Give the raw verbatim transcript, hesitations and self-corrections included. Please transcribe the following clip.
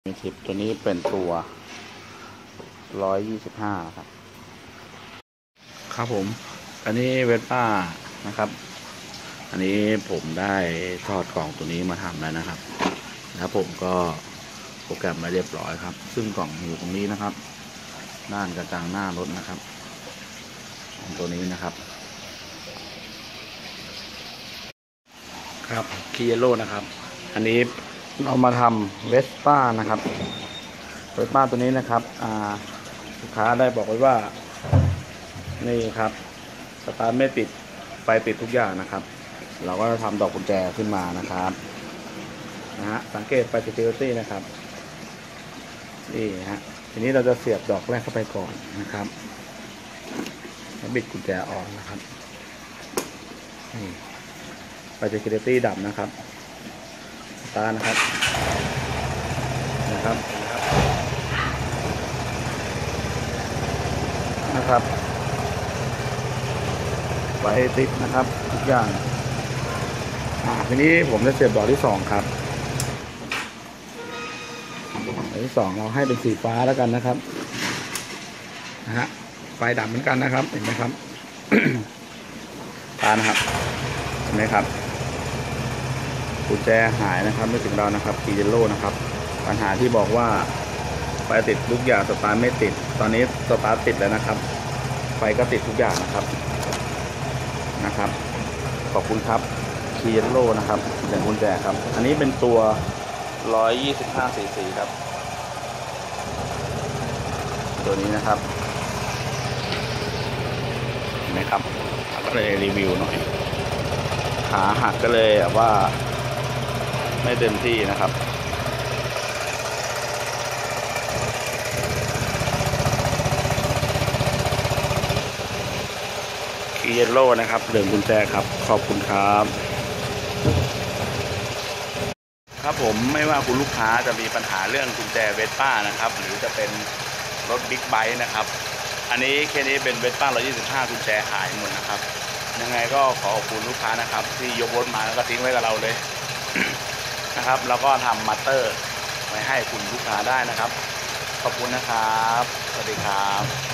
มีสิบตัวนี้เป็นตัวร้อยยี่สิบห้าครับครับผมอันนี้เวสป้านะครับอันนี้ผมได้ทอดกล่องตัวนี้มาทำแล้วนะครับแล้วผมก็โปรแกรมมาเรียบร้อยครับซึ่งกล่องอยู่ตรงนี้นะครับด้านกระจังหน้ารถนะครับตัวนี้นะครับครับคีเยโร่นะครับอันนี้เรามาทำเวสป้านะครับเวสป้าตัวนี้นะครับลูกค้าได้บอกไว้ว่านี่ครับสตาร์ทไม่ติดไฟติดทุกอย่างนะครับเราก็จะทำดอกกุญแจขึ้นมานะครับนะฮะสังเกตไฟ security นะครับนี่ฮะทีนี้เราจะเสียบดอกแรกเข้าไปก่อนนะครับแล้วบิดกุญแจออกนะครับนี่ไฟ security ดับนะครับสตาร์ทนะครับนะครับนะครับไฟติดนะครับทุกอย่างอ่าทีนี้ผมจะเสียบดอกที่สองครับดอกที่สองเราให้เป็นสีฟ้าแล้วกันนะครับนะฮะไฟดับเหมือนกันนะครับเห็นไหมครับตานะครับเห็นไหมครับกุญแจหายนะครับไม่ถึงเรานะครับคีเยโร่นะครับปัญหาที่บอกว่าไฟติดทุกอย่างสตาร์ทไม่ติดตอนนี้สตาร์ทติดแล้วนะครับไฟก็ติดทุกอย่างนะครับนะครับขอบคุณครับคีเยโร่นะครับเสียงกุญแจครับอันนี้เป็นตัวหนึ่งร้อยยี่สิบห้าซีซีครับตัวนี้นะครับเห็นไหมครับก็เลยรีวิวหน่อยขาหักก็เลยแบบว่าไม่เต็มที่นะครับคีเยโร่นะครับเดินกุญแจครับขอบคุณครับครับผมไม่ว่าคุณลูกค้าจะมีปัญหาเรื่องกุญแจเวสป้านะครับหรือจะเป็นรถบิ๊กไบค์นะครับอันนี้แค่นี้เป็นเวสป้าหนึ่งร้อยยี่สิบห้ากุญแจหายหมดนะครับยังไงก็ขอขอบคุณลูกค้านะครับที่ยกรถมาแล้วก็ทิ้งไว้กับเราเลย นะครับแล้วก็ทำมัตเตอร์ไว้ให้คุณลูกค้าได้นะครับขอบคุณนะครับสวัสดีครับ